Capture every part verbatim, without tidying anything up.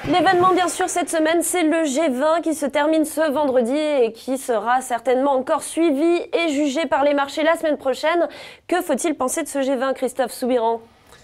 L'événement, bien sûr, cette semaine, c'est le G vingt qui se termine ce vendredi et qui sera certainement encore suivi et jugé par les marchés la semaine prochaine. Que faut-il penser de ce G vingt, Christophe Soubiran ?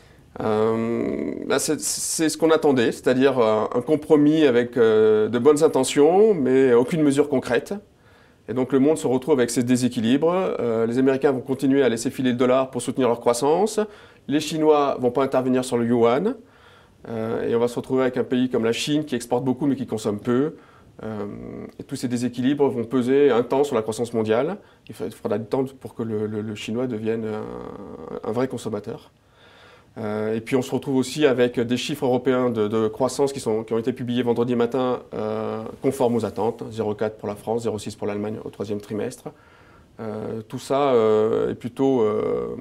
Euh, bah c'est, c'est ce qu'on attendait, c'est-à-dire euh, un compromis avec euh, de bonnes intentions, mais aucune mesure concrète. Et donc le monde se retrouve avec ces déséquilibres. Euh, les Américains vont continuer à laisser filer le dollar pour soutenir leur croissance. Les Chinois vont pas intervenir sur le yuan. Euh, et on va se retrouver avec un pays comme la Chine qui exporte beaucoup mais qui consomme peu. Euh, et tous ces déséquilibres vont peser un temps sur la croissance mondiale. Il faudra du temps pour que le, le, le Chinois devienne un, un vrai consommateur. Euh, et puis on se retrouve aussi avec des chiffres européens de, de croissance qui, sont, qui ont été publiés vendredi matin euh, conformes aux attentes. zéro virgule quatre pour la France, zéro virgule six pour l'Allemagne au troisième trimestre. Euh, tout ça euh, est plutôt euh,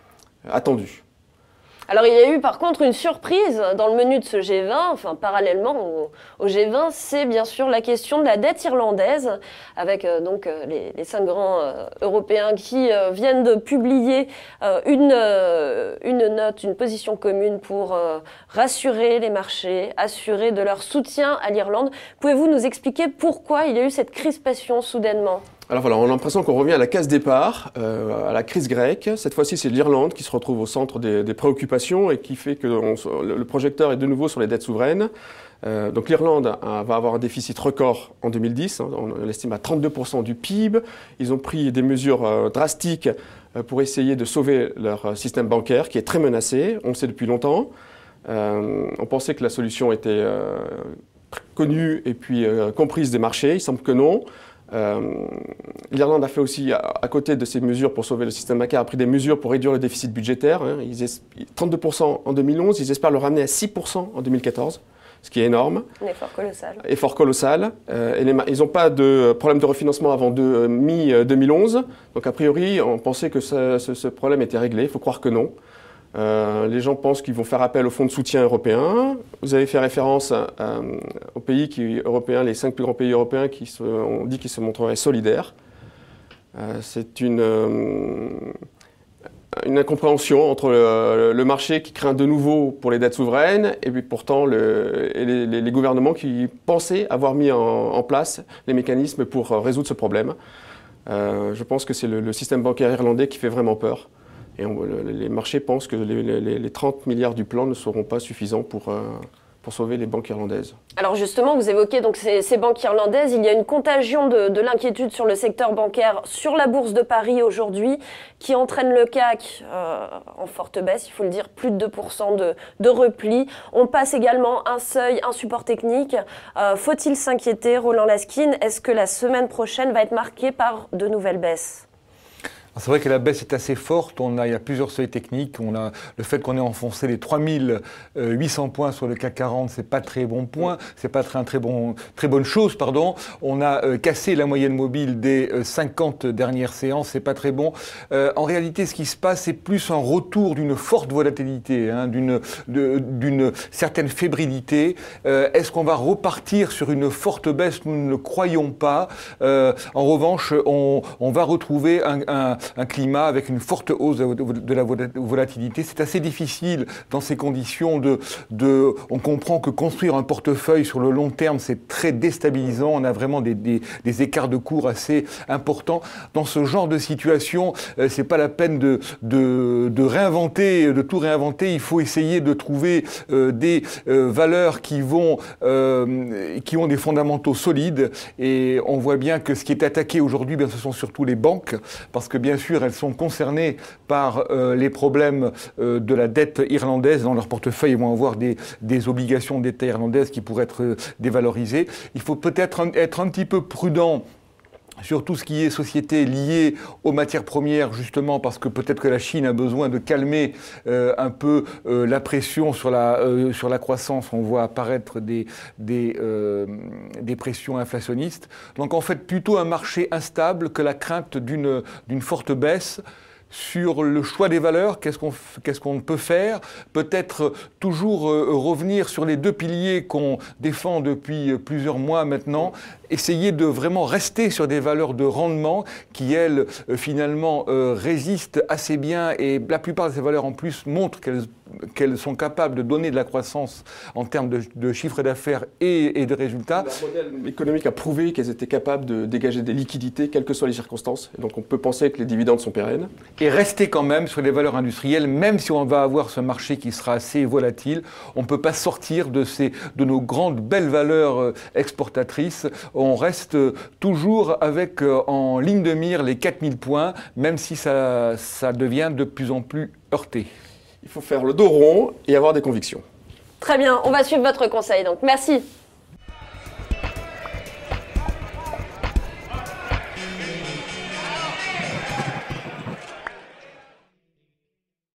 attendu. Alors il y a eu par contre une surprise dans le menu de ce G vingt, enfin parallèlement au, au G vingt, c'est bien sûr la question de la dette irlandaise, avec euh, donc euh, les, les cinq grands euh, européens qui euh, viennent de publier euh, une, euh, une note, une position commune pour euh, rassurer les marchés, assurer de leur soutien à l'Irlande. Pouvez-vous nous expliquer pourquoi il y a eu cette crispation soudainement ? Alors voilà, on a l'impression qu'on revient à la case départ, euh, à la crise grecque. Cette fois-ci, c'est l'Irlande qui se retrouve au centre des, des préoccupations et qui fait que on, le projecteur est de nouveau sur les dettes souveraines. Euh, donc l'Irlande a, va avoir un déficit record en deux mille dix, hein, on l'estime à trente-deux pour cent du P I B. Ils ont pris des mesures euh, drastiques euh, pour essayer de sauver leur système bancaire qui est très menacé, on le sait depuis longtemps. Euh, on pensait que la solution était euh, connue et puis euh, comprise des marchés, il semble que non. Euh, L'Irlande a fait aussi, à, à côté de ces mesures pour sauver le système bancaire, a pris des mesures pour réduire le déficit budgétaire. Hein. Ils es, trente-deux pour cent en deux mille onze, ils espèrent le ramener à six pour cent en deux mille quatorze, ce qui est énorme. Un effort colossal. Effort colossal. Euh, et les, ils n'ont pas de problème de refinancement avant de, euh, mi-deux mille onze. Donc a priori, on pensait que ça, ce, ce problème était réglé. Il faut croire que non. Euh, les gens pensent qu'ils vont faire appel au fonds de soutien européen. Vous avez fait référence à, à, aux pays qui, européens, les cinq plus grands pays européens qui se, ont dit qu'ils se montreraient solidaires. Euh, c'est une, euh, une incompréhension entre le, le marché qui craint de nouveau pour les dettes souveraines et puis pourtant le, et les, les, les gouvernements qui pensaient avoir mis en, en place les mécanismes pour résoudre ce problème. Euh, je pense que c'est le, le système bancaire irlandais qui fait vraiment peur. Et on, les marchés pensent que les, les, les trente milliards du plan ne seront pas suffisants pour, euh, pour sauver les banques irlandaises. Alors justement, vous évoquez donc ces, ces banques irlandaises. Il y a une contagion de, de l'inquiétude sur le secteur bancaire sur la bourse de Paris aujourd'hui qui entraîne le C A C euh, en forte baisse, il faut le dire, plus de deux pour cent de, de repli. On passe également un seuil, un support technique. Euh, faut-il s'inquiéter, Roland Laskin? Est-ce que la semaine prochaine va être marquée par de nouvelles baisses ? C'est vrai que la baisse est assez forte. On a, il y a plusieurs seuils techniques. On a le fait qu'on ait enfoncé les trois mille huit cents points sur le C A C quarante, c'est pas très bon point. C'est pas très, très bon, très bonne chose, pardon. On a euh, cassé la moyenne mobile des euh, cinquante dernières séances. C'est pas très bon. Euh, en réalité, ce qui se passe, c'est plus un retour d'une forte volatilité, hein, d'une, de, d'une certaine fébrilité. Euh, est-ce qu'on va repartir sur une forte baisse? Nous ne le croyons pas. Euh, en revanche, on, on va retrouver un, un un climat avec une forte hausse de la volatilité. C'est assez difficile dans ces conditions de, de... On comprend que construire un portefeuille sur le long terme, c'est très déstabilisant. On a vraiment des, des, des écarts de cours assez importants. Dans ce genre de situation, euh, c'est pas la peine de, de, de réinventer, de tout réinventer. Il faut essayer de trouver euh, des euh, valeurs qui vont, euh, qui ont des fondamentaux solides. Et on voit bien que ce qui est attaqué aujourd'hui, bien, ce sont surtout les banques, parce que bien Bien sûr, elles sont concernées par euh, les problèmes euh, de la dette irlandaise. Dans leur portefeuille, ils vont avoir des, des obligations d'État irlandaises qui pourraient être euh, dévalorisées. Il faut peut-être un, être un petit peu prudent sur tout ce qui est société liée aux matières premières, justement parce que peut-être que la Chine a besoin de calmer euh, un peu euh, la pression sur la, euh, sur la croissance. On voit apparaître des, des, euh, des pressions inflationnistes. Donc en fait, plutôt un marché instable que la crainte d'une, d'une forte baisse. Sur le choix des valeurs, qu'est-ce qu'on, qu'est-ce qu'on peut faire? Peut-être toujours euh, revenir sur les deux piliers qu'on défend depuis plusieurs mois maintenant, essayer de vraiment rester sur des valeurs de rendement qui, elles, euh, finalement, euh, résistent assez bien, et la plupart de ces valeurs, en plus, montrent qu'elles qu'elles sont capables de donner de la croissance en termes de, de chiffre d'affaires et, et de résultats. Le modèle économique a prouvé qu'elles étaient capables de dégager des liquidités, quelles que soient les circonstances. Et donc on peut penser que les dividendes sont pérennes. Et rester quand même sur les valeurs industrielles, même si on va avoir ce marché qui sera assez volatile, on ne peut pas sortir de, ces, de nos grandes belles valeurs exportatrices. On reste toujours avec en ligne de mire les quatre mille points, même si ça, ça devient de plus en plus heurté. Il faut faire le dos rond et avoir des convictions. Très bien, on va suivre votre conseil, donc merci.